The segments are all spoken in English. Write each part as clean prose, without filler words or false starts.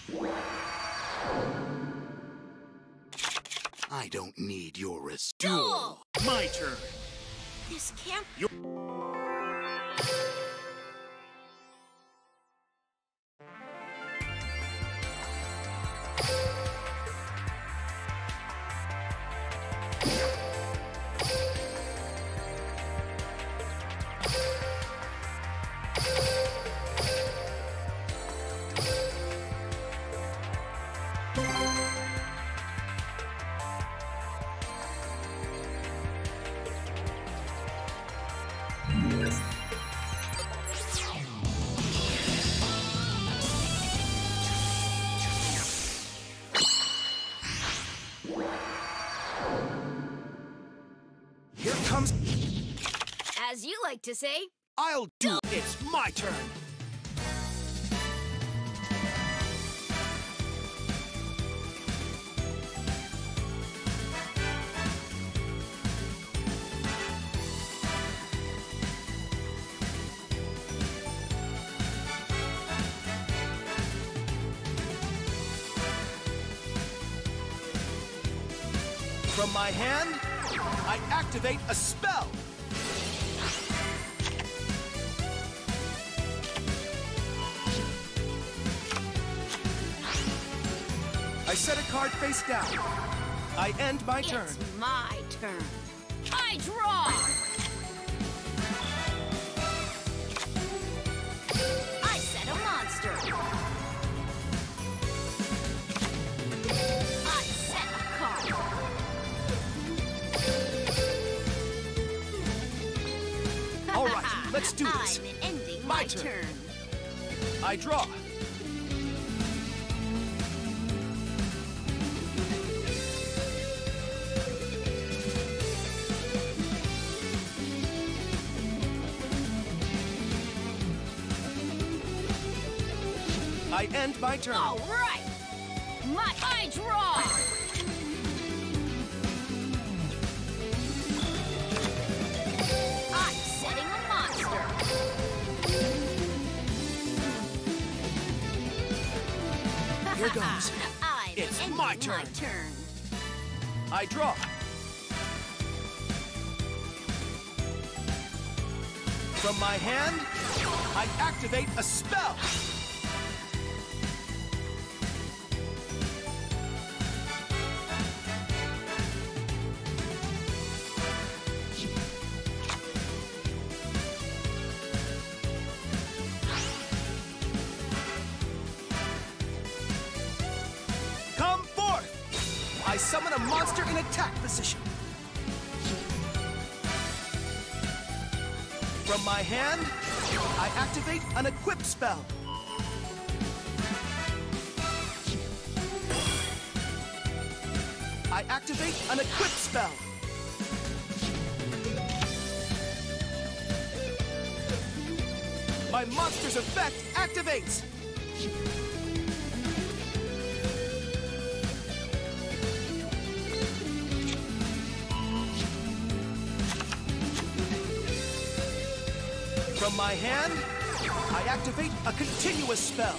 I don't need your duel. My turn. This can't... Here comes... As you like to say... I'll do... It's my turn. From my hand, I activate a spell. I set a card face down. I end my turn. It's my turn. I draw! I set a monster. I set a card. All right, let's do this. I'm ending My my turn. turn. I draw. I end my turn. All right. I draw. I'm setting a monster. Here goes. It's ending my turn. I draw. From my hand, I activate a spell. Come forth! I summon a monster in attack position. From my hand, I activate an equip spell. I activate an equip spell. My monster's effect activates. From my hand, I activate a continuous spell.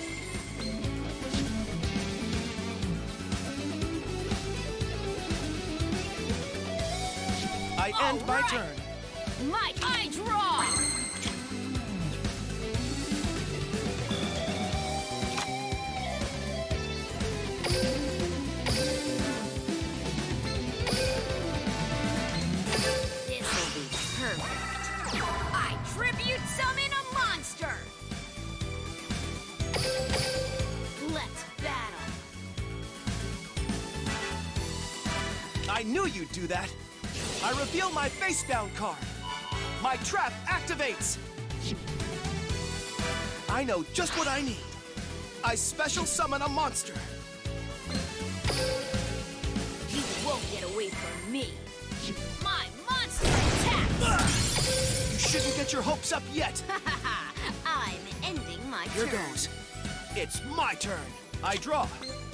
I end my turn. I draw. This'll be perfect. I tribute summon a monster. Let's battle. I knew you'd do that. I reveal my face down card. My trap activates. I know just what I need. I special summon a monster. You won't get away from me. My monster attack! You shouldn't get your hopes up yet. I'm ending my Here turn. goes. It's my turn. I draw.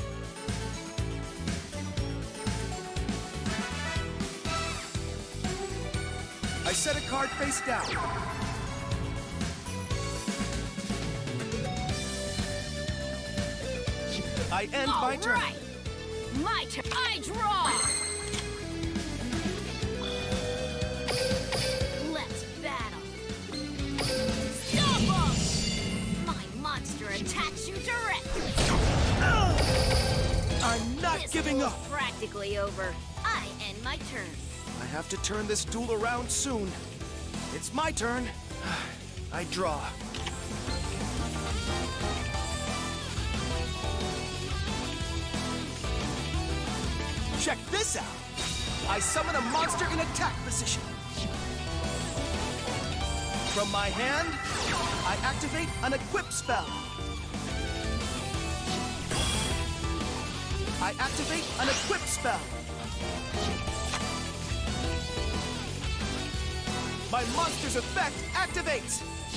I set a card face down. I end my turn. Right. My turn. I draw. Let's battle. Stop him! My monster attacks you directly. I'm not giving up. This is practically over. I end my turn. I have to turn this duel around soon. It's my turn. I draw. Check this out. I summon a monster in attack position. From my hand, I activate an equip spell. I activate an equip spell. My monster's effect activates.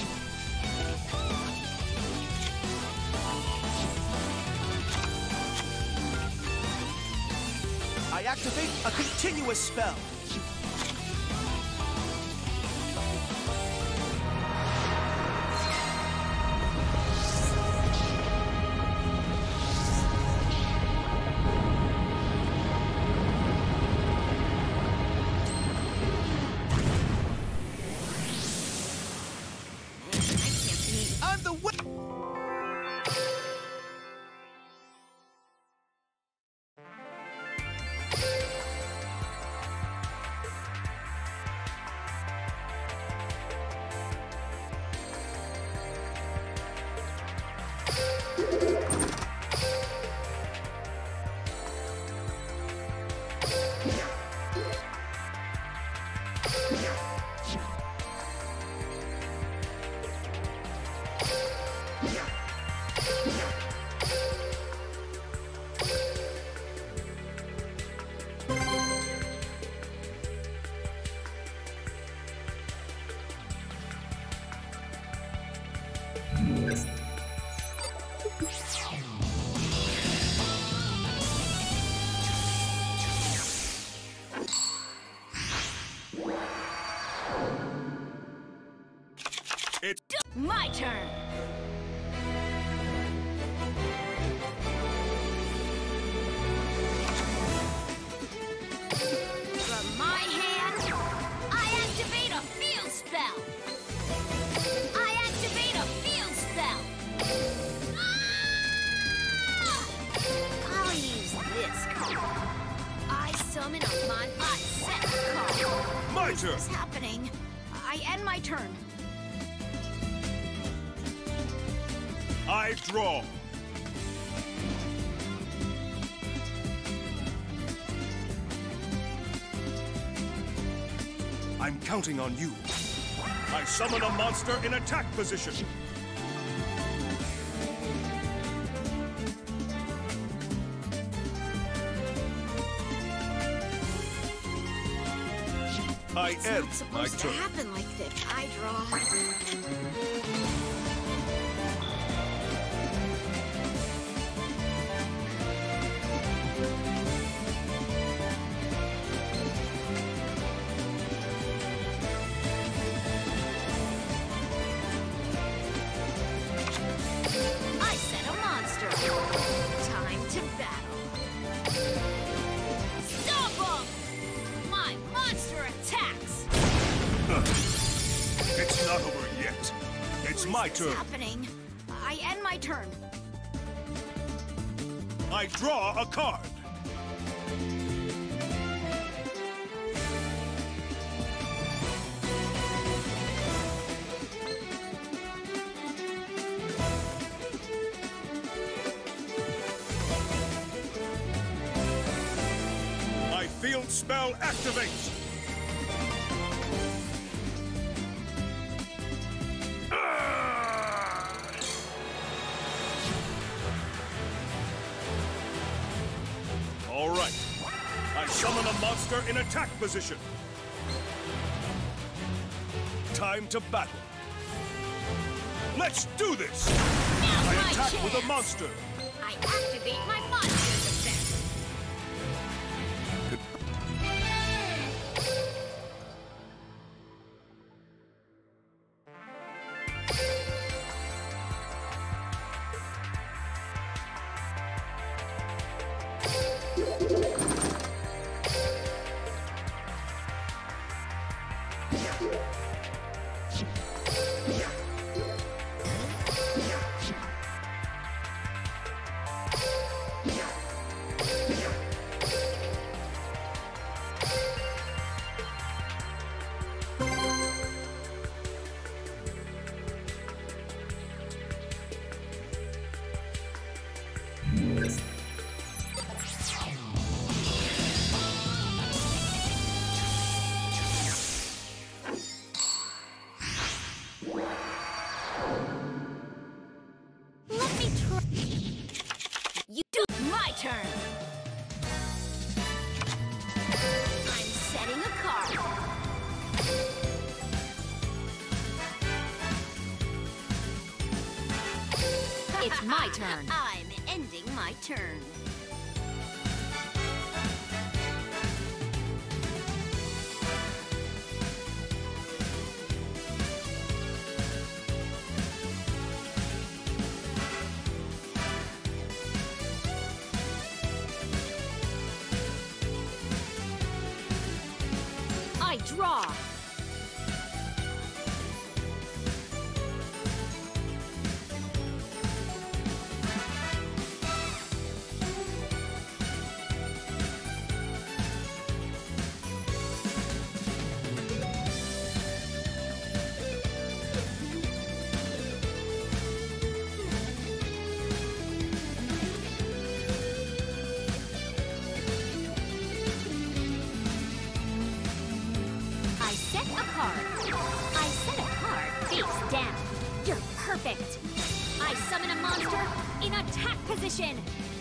I activate a continuous spell. I'm the winner. It's My turn. From my hand, I activate a field spell. I activate a field spell. Ah! I'll use this card. I summon a I set card. my turn. What's happening? I end my turn. I draw. I'm counting on you. I summon a monster in attack position. I It's end not my supposed to turn. happen like this. I draw. I set a monster. Time to battle. Stop him! My monster attacks! It's not over yet. It's my What's turn. happening? I end my turn. I draw a card. My field spell activates. All right. I summon a monster in attack position. Time to battle. Let's do this! Now's I my attack chance. with a monster. I activate my monster's effect. My turn. I'm ending my turn. I draw. I set a card face down. You're perfect. I summon a monster in attack position.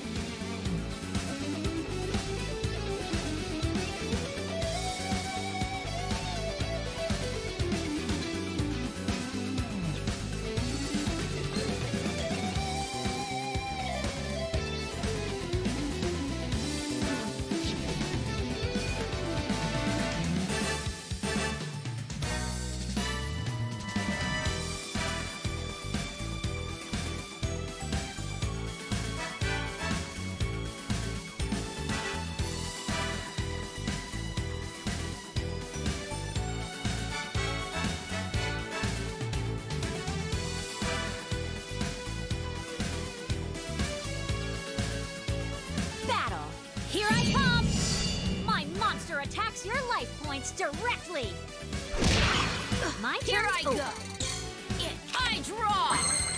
Here I come! My monster attacks your life points directly! My turn. Here I go! I draw!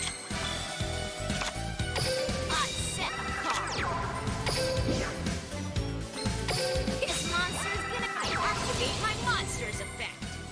I set a card. This monster's gonna activate my monster's effect.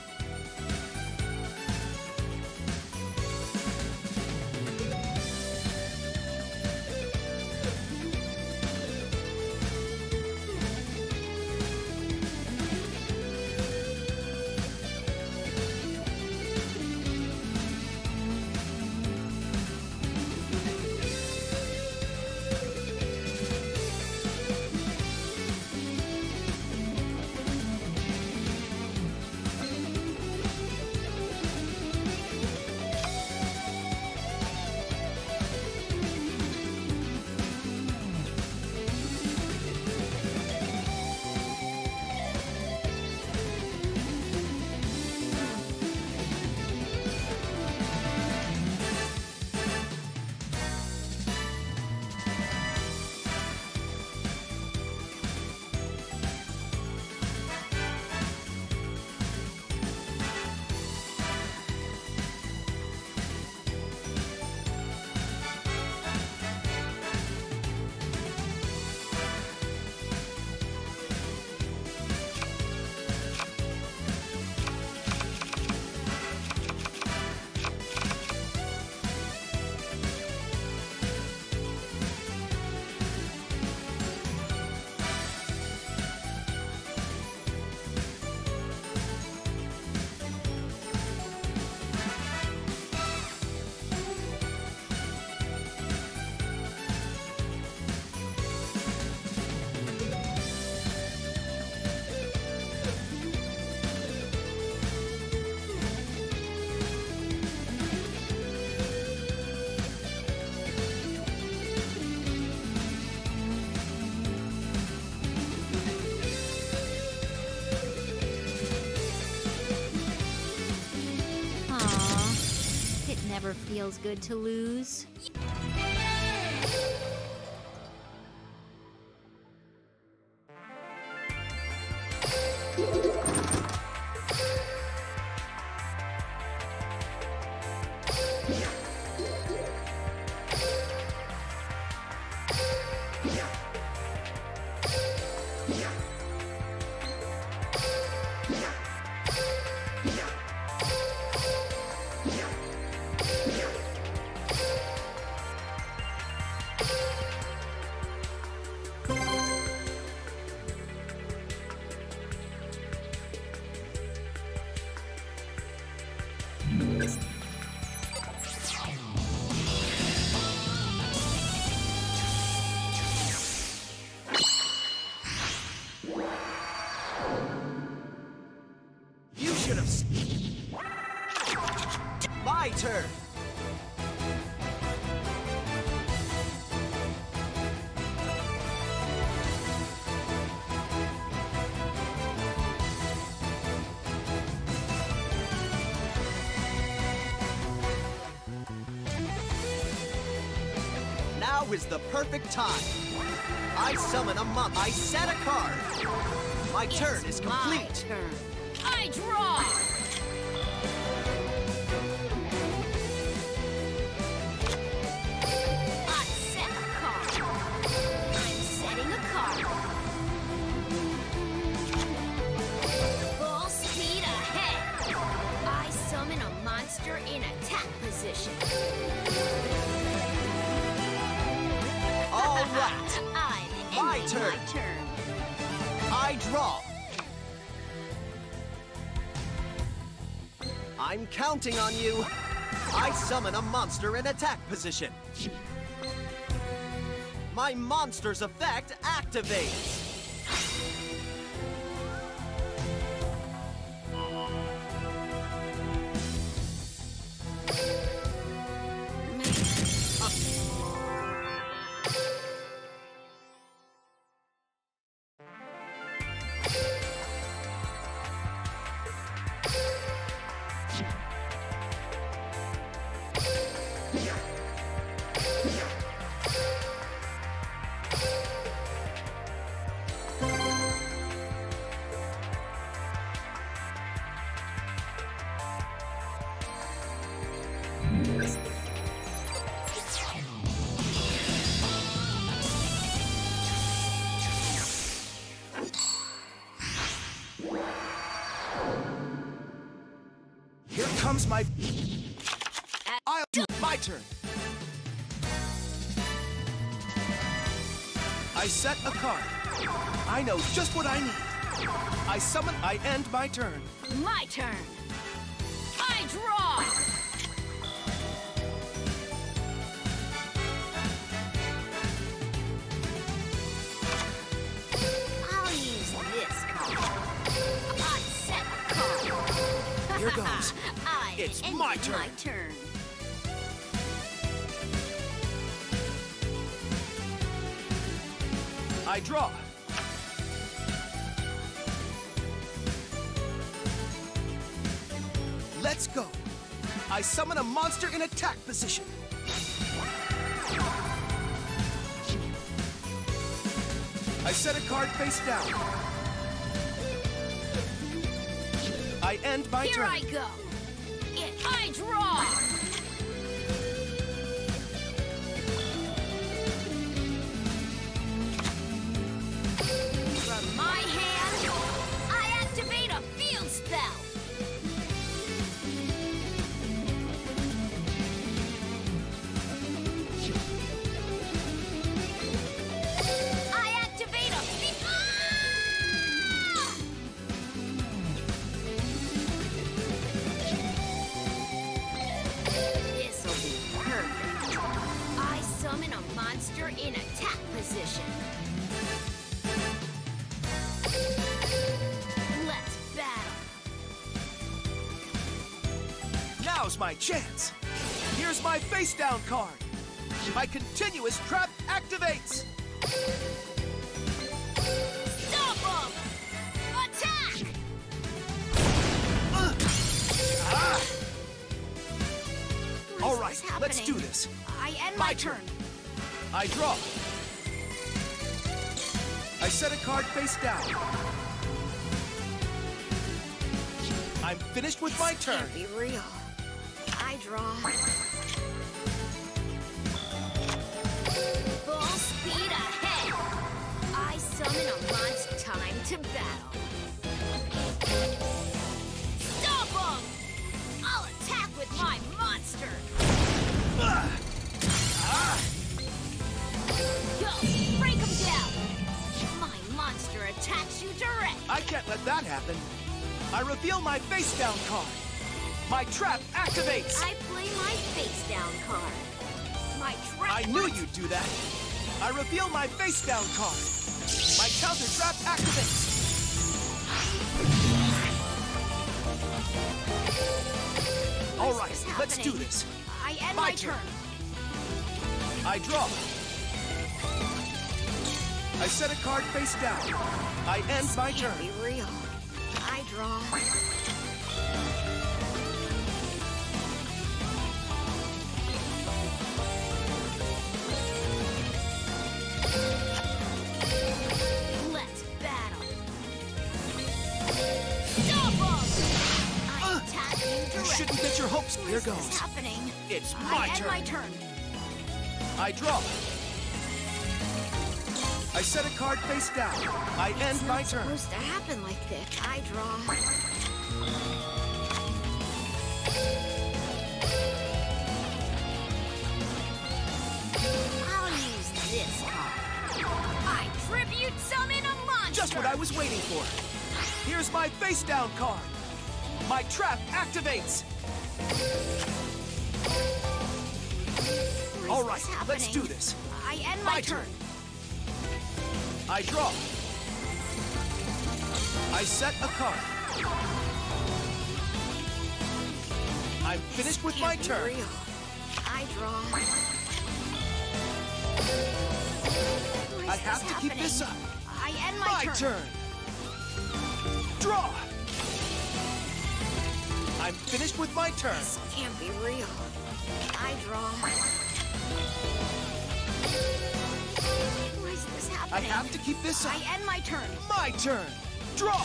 Never feels good to lose. Now is the perfect time. I summon a monster. I set a card. My turn is complete. My turn. I draw. I set a card. I'm setting a card. Full speed ahead. I summon a monster in attack position. All right. I'm My ending turn. my turn. I draw. I'm counting on you. I summon a monster in attack position. My monster's effect activates. Here comes my... I'll do my turn. I set a card. I know just what I need. I summon, I end my turn. My turn. I draw. I'll use this card. I set a card. Here goes. It's ended my turn. My turn. I draw. Let's go. I summon a monster in attack position. I set a card face down. I end my Here turn. I go. I draw. From my hand, I activate a field spell. I activate a This'll be perfect. I summon a monster in attack position. Let's battle. Now's my chance. Here's my face down card. My continuous trap activates. Stop him! Attack! All right, let's do this. I end My my turn. turn. I draw. I set a card face down. I'm finished with my turn. Can't be real. I draw. Full speed ahead. I summon a monster. Time to battle. Stop him! I'll attack with my monster. Go! Break him down! My monster attacks you direct. I can't let that happen. I reveal my face down card. My trap activates. I play my face down card. My trap. I knew you'd do that. I reveal my face down card. My counter trap activates. All right, let's do this. I end My my turn. turn. I draw. I set a card face down. I end my turn. Be real. I draw. Oops, here What is goes. happening? It's I my end turn. my turn. I draw. I set a card face down. I end my It's turn. supposed to happen like this. I draw. I'll use this card. I tribute summon a monster! Just what I was waiting for. Here's my face down card. My trap activates. What is All right, this let's do happening? this. I end My my turn. turn. I draw. I set a card. I'm finished with my Can't be turn. real. I draw. What is I have this to keep this up. I end my My turn. turn. Draw. I'm finished with my turn. This can't be real. I draw. Why is this I happening? have to keep this up. I end my turn. My turn. Draw.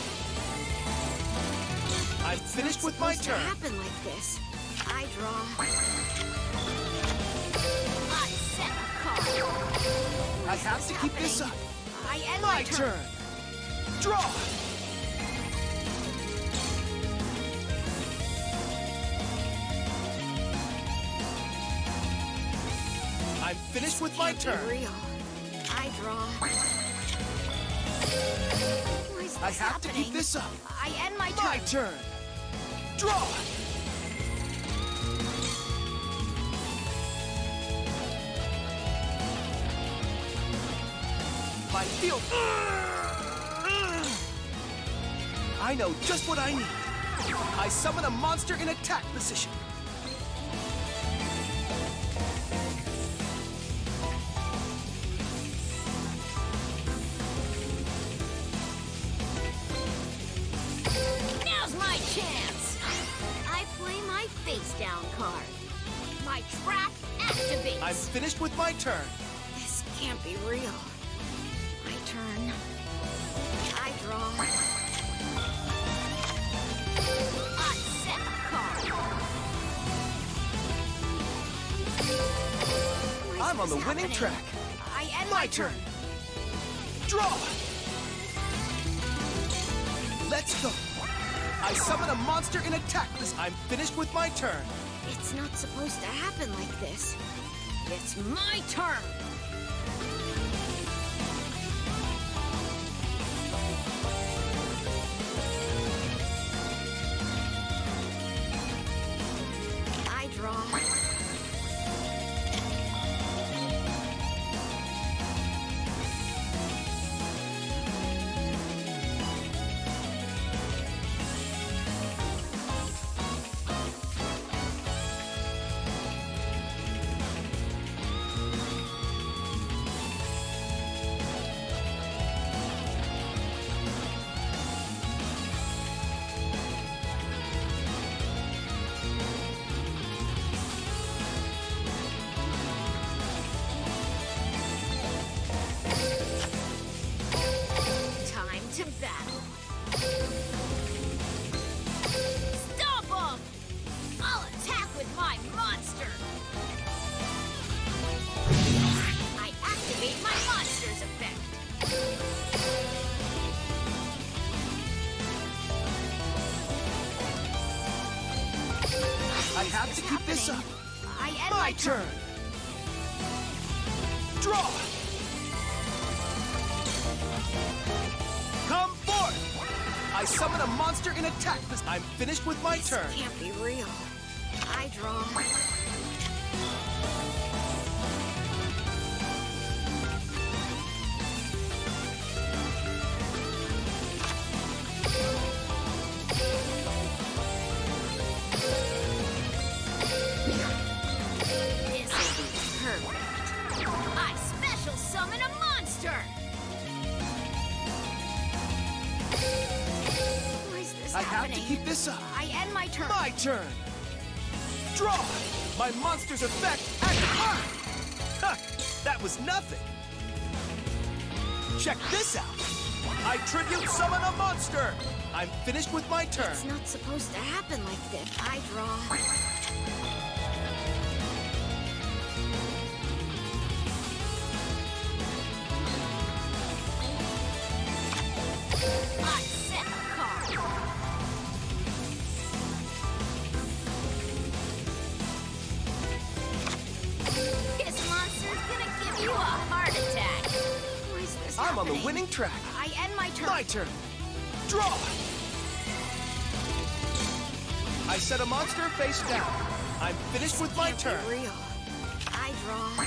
I'm finished with my Supposed to turn. happen like this. I draw. I set a card. I have to keep this up. I end My turn. Draw. I'm finished with my Can't be turn. real. I draw. Why is this I have to happening? keep this up. I end my My turn. turn. Draw. My field. I know just what I need. I summon a monster in attack position. Now's my chance! I play my face down card. My trap activates! I'm finished with my turn. This can't be real. My turn. I draw. I set a card! Why is I'm on this the winning happening? track. I end My turn. Draw. Let's go. I summon a monster in attack position. I'm finished with my turn. It's not supposed to happen like this. It's my turn! I draw. Time to battle! Stop him! I'll attack with my monster! I activate my monster's effect! I have to keep this up. I end My turn. Draw. Come forth. I summon a monster in attack position. I'm finished with my This turn. can't be real. I draw. This'll be perfect! I special summon a monster! Why is this I have happening? to keep this up. I end my turn. My turn. Draw. My monster's effect active. Ha! That was nothing. Check this out. I tribute summon a monster! I'm finished with my turn. It's not supposed to happen like this. I draw. I set a card. This monster's gonna give you a heart attack. Why is this I'm on the happening? winning track. I end my turn. My turn. Draw! I set a monster face down. I'm finished with my Can't turn. be real. I draw.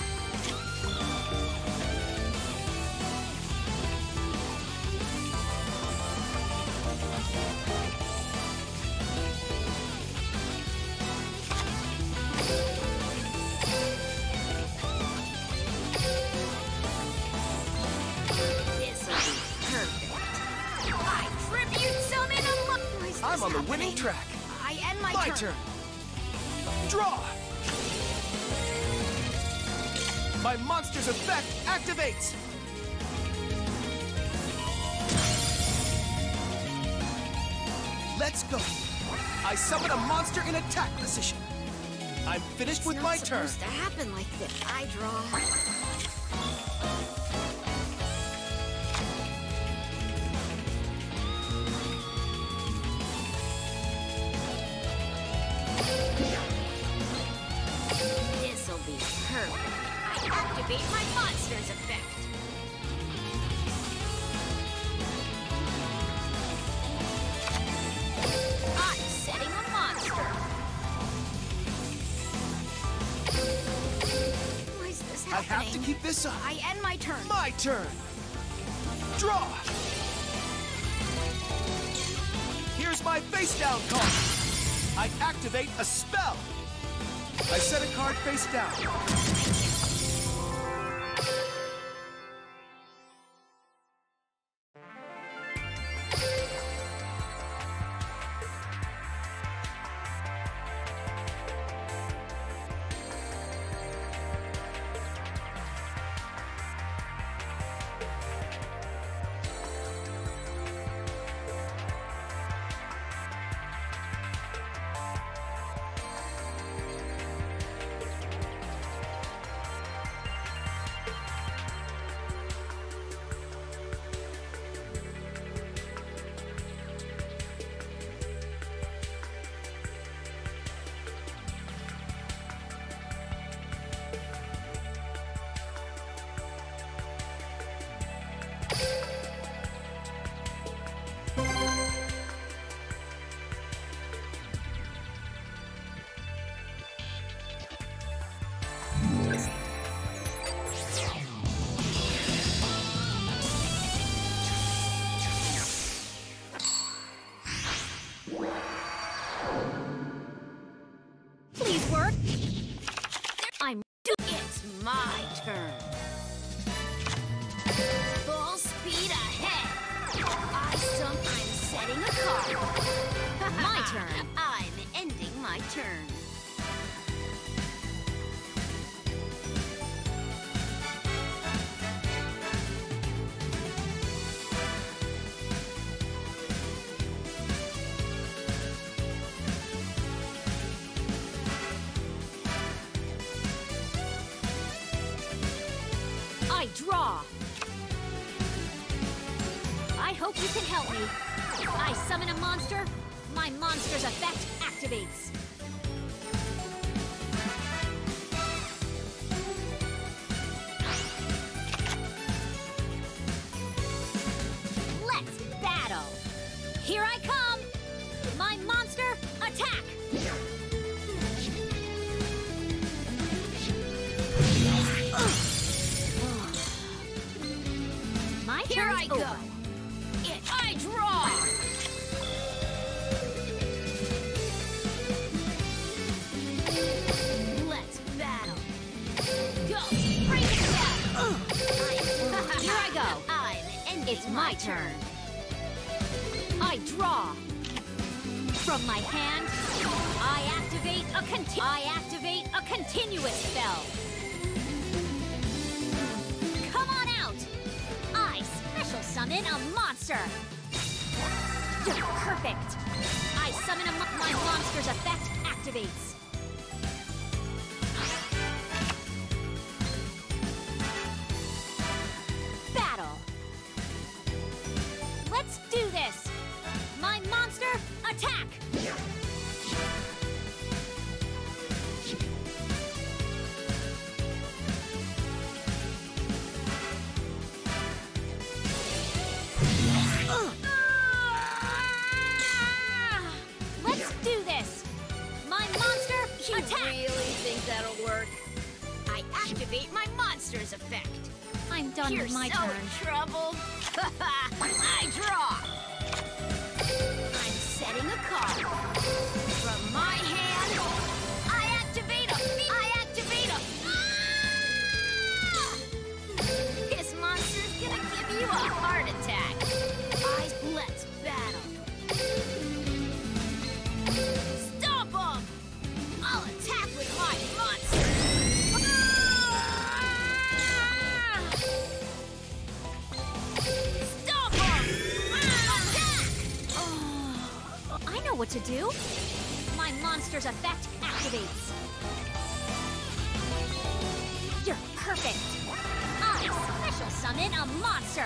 This'll be perfect. I tribute summon a Why is this I'm on the winning happening? track. I end my My turn. turn. Draw! My monster's effect activates! Let's go! I summon a monster in attack position. I'm finished with my It's turn. not supposed to happen like this. I draw. This'll be perfect. I activate my monster's effect. I'm setting a monster. Why is this I happening? have to keep this up. I end my turn. My turn. Draw! Here's my face down card. I activate a spell. I set a card face down. Please work. It's my turn. Full speed ahead. I'm setting a card. My turn. I'm ending my turn. I draw. I hope you can help me. I summon a monster. My monster's effect activates. Let's battle. Here I come. My monster, attack. My Here turn's I go. over. I draw. Let's battle. Go. Bring it down. Here I go. I'm ending It's my turn. I draw. From my hand, I activate a continuous spell. Come on out. I special summon summon a monster. You're perfect. I summon my monster's effect activates. Battle. Let's do this. My monster, attack! Let's do this. My monster, attack! You really think that'll work? I activate my monster's effect. I'm done You're with my so turn. in trouble. I draw. I'm setting a card. From my hand, I activate a... Ah! This monster's gonna give you a heart attack. Let's battle. Stop him! I'll attack with my monster. Stop him! Attack! I know what to do. My monster's effect activates. You're perfect. I special summon a monster.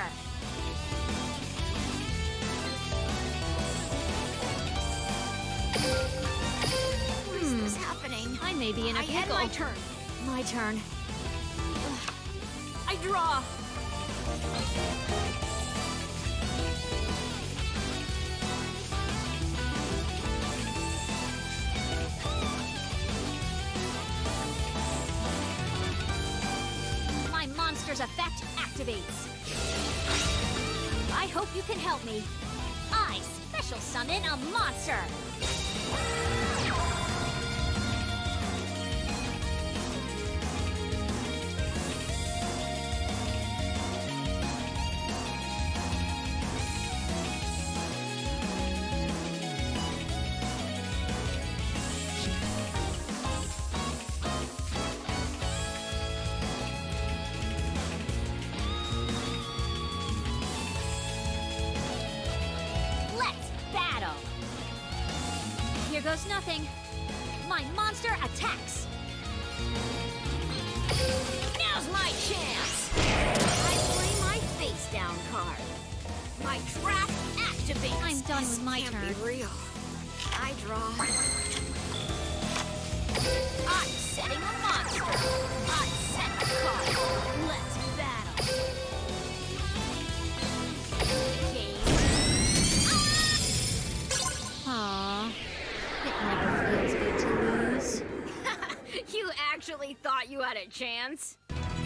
What is this happening? I may be in a I had pickle. my turn. My turn. I draw. My monster's effect activates. I hope you can help me. I special summon a monster. Let's battle. Here goes nothing. My monster attacks. Now's my chance! I play my face down card. My trap activates. I'm done with my Can't turn. be real. I draw. I'm setting a monster. I set a card. Let's battle. Game. Aww. It never feels good to lose. You actually thought you had a chance?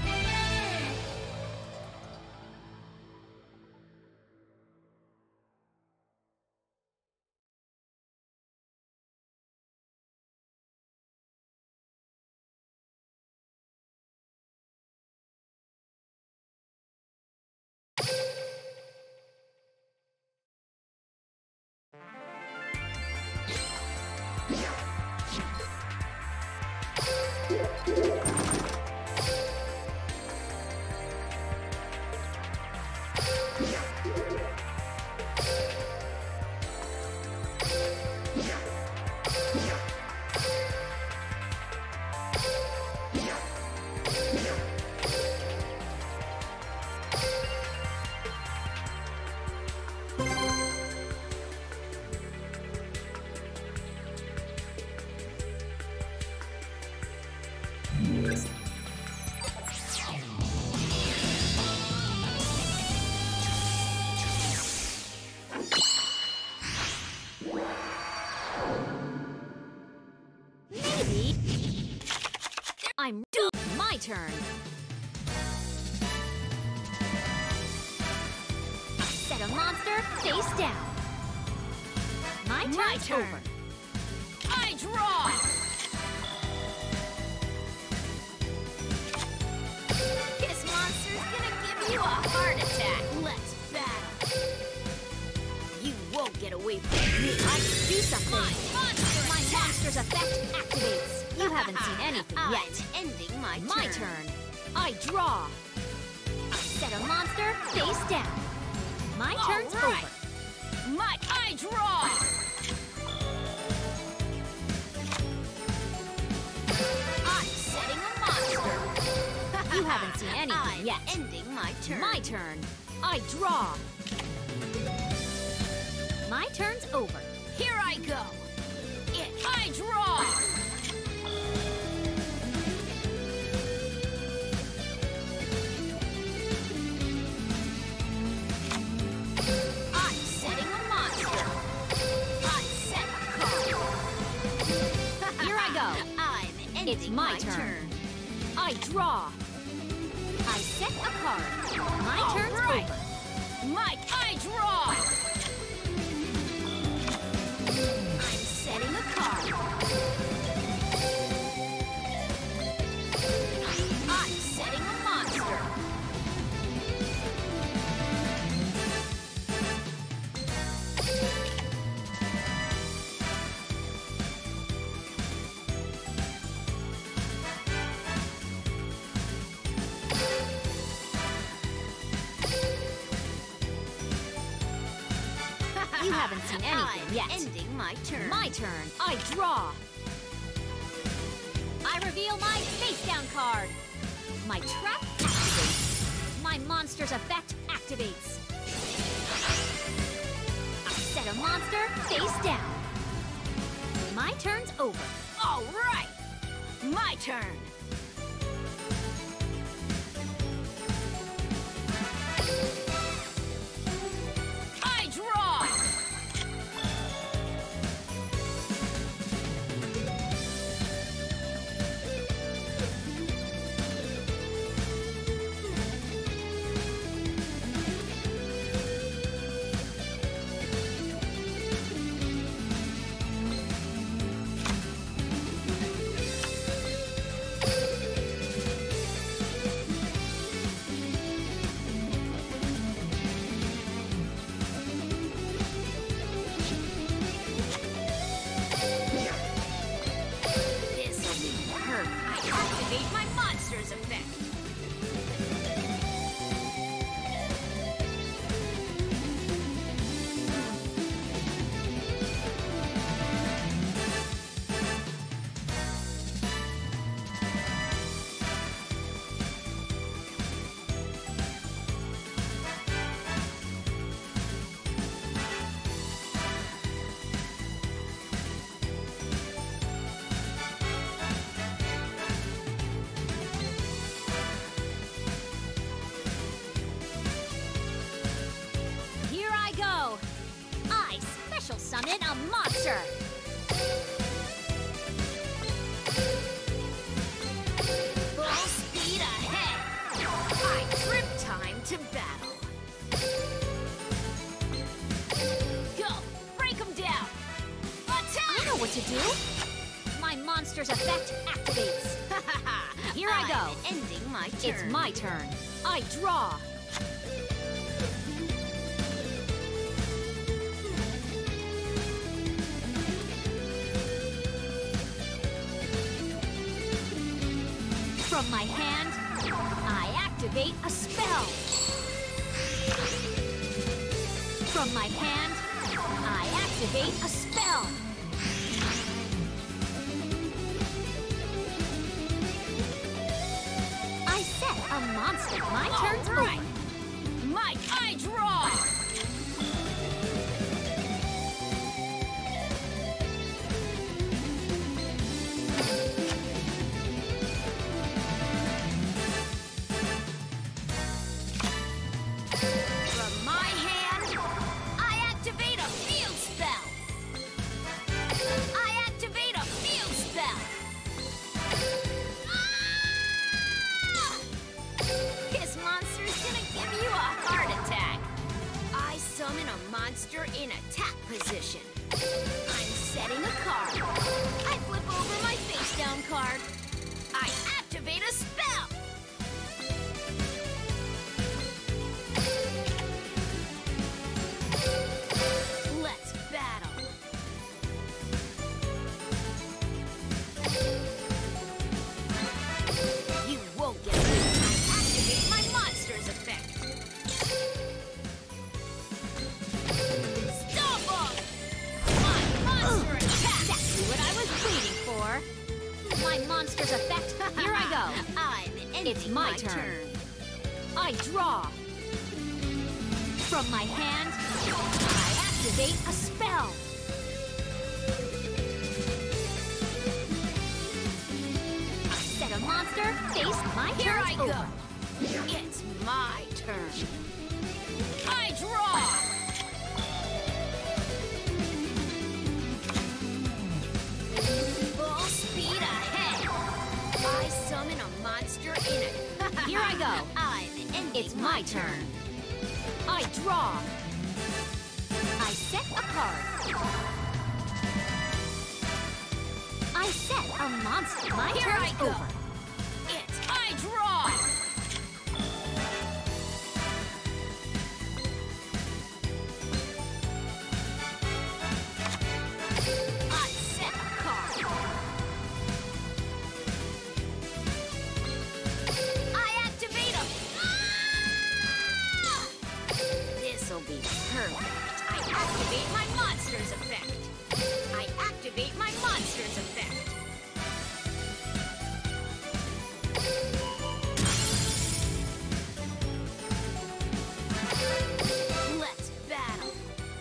Maybe. I'm done. My turn. Set a monster face down. My turn's turn. over. I draw! This monster's gonna give you a heart attack. Let's battle. You won't get away from me. I can do something. My monster's effect activates. You haven't seen anything yet. I'm ending my My turn. I draw. Set a monster face down. My turn's All right. over. I draw! I'm setting a monster! You haven't seen anything I'm yet. ending my turn. My turn. I draw. My turn's over. Here I go! I draw! I'm setting a monster! I set a card! Here I go. I'm ending It's my turn. I draw. I set a card. My All turn's right. over. I draw! I'm setting a card. I'm setting a monster. You haven't seen anything I'm yet. ending my turn. My turn. I draw. I reveal my face down card. My trap activates. My monster's effect activates. I set a monster face down. My turn's over. All right! My turn. I draw! This'll be perfect. I activate my monster's effect. Here I go. I special summon a monster. Full speed ahead. I trip time to battle. Go! Break him down! Attack! I know what to do. My monster's effect activates. Here I go. I'm ending my turn. It's my turn. I draw. From my hand, I activate a spell. From my hand, I activate a spell. I set a monster. My turn's All right. over. I draw! From my hand, I activate a field spell. I activate a field spell. Ah! This monster's gonna give you a heart attack. I summon a monster in attack position. I'm setting a card. I flip over my face down card. I activate a spell. Let's battle. You won't get me. I activate my monster's effect. It's my turn. I draw. From my hand, I activate a spell. I set a monster, face my turn. Here I go. It's my turn. I draw. Full speed ahead. I summon a monster in it. Here I go. I'm ending It's my turn. I draw. I set a card. I set a monster. My Here turn's I go. over. I draw. I set a card. I activate a... This'll be perfect. I activate my monster's effect. I activate my monster's effect. Let's battle.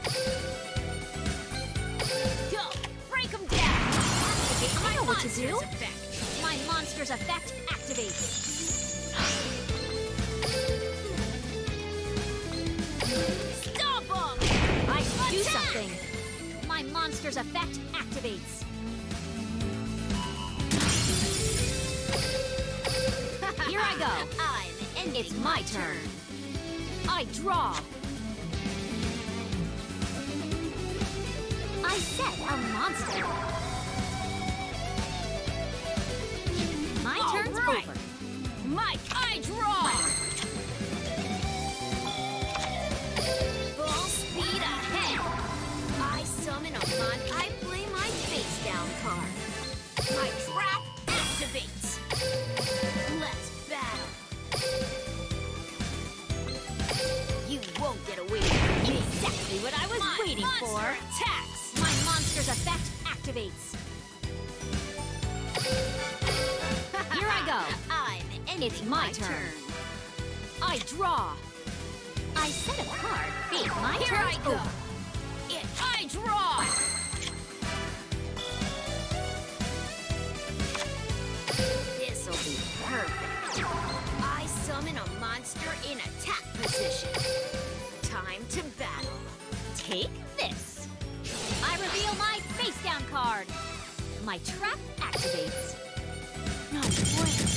Go! Break them down! Activate I my know what to monster's do. effect. My monster's effect activates. Stop 'em! I can do Attack! something. My monster's effect activates. Here I go. I'm ending It's my turn. I draw. I set a monster. My All turn's right. over. Mike, I draw! Full speed ahead! I summon a I play my face down card. My trap activates. Let's battle. You won't get away from me. Exactly what I was My waiting monster for. attacks. My monster's effect activates. Here I go. I'm ending It's my turn. I draw. I set a card. Fate, my Here turn's I go. over. I draw. This'll be perfect. I summon a monster in attack position. Time to battle. Take this. I reveal my face down card. My trap activates. No way.